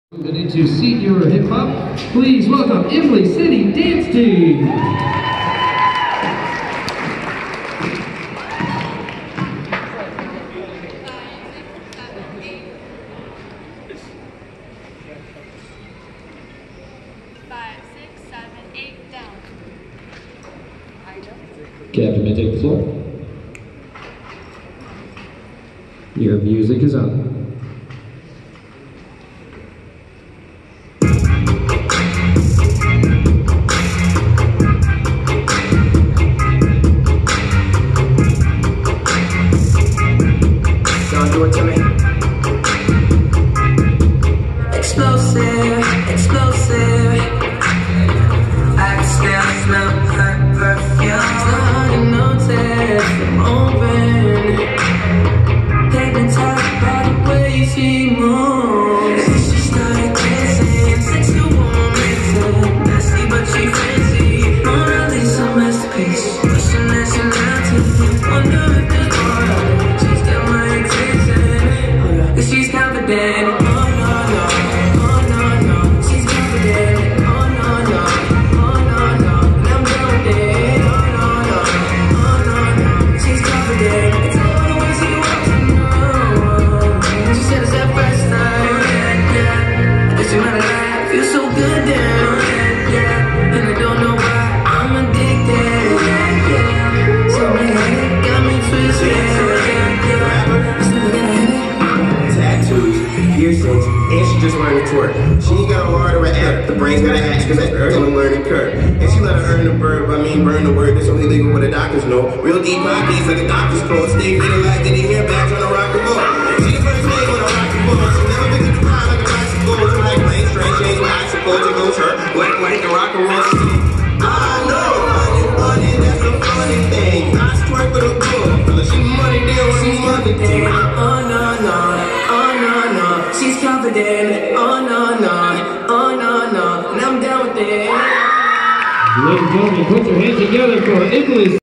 Moving into senior hip hop, please welcome Emily City Dance Team. 5, 6, 7, 8, down. Captain may take the floor. Your music is up. Don't do it to me. Explosive, explosive. I can still smell her perfume. Starting to notice I'm open. Hypnotized by the way she moves. She started dancing, sexy woman, nasty but she fancy. Mona Lisa masterpiece. Wishing that she melted. Wonder if there's more of it. She's got my attention. Cause she's confident. And she just learned to twerk. She ain't got a heart or an act. The brain's got an axe, cause that earth on a learning curve. And she let her earn the verb, burn the word. That's only legal what the doctors know. Real deep pockets like a doctor's code. Stay fitted like did he hear back on a rock and roll. She the first lady with a rock and roll. She never been to the ground like a bicycle. It's like plain strange change with icicles. It goes her like the rock and roll shit. I know, money, that's a funny thing. I twerk with a bull. She money deal with some other thing. Oh no, no, oh no, no. She's confident, oh no, no, oh no, no, and I'm down with it. Ladies and gentlemen, put your hands together for Emily.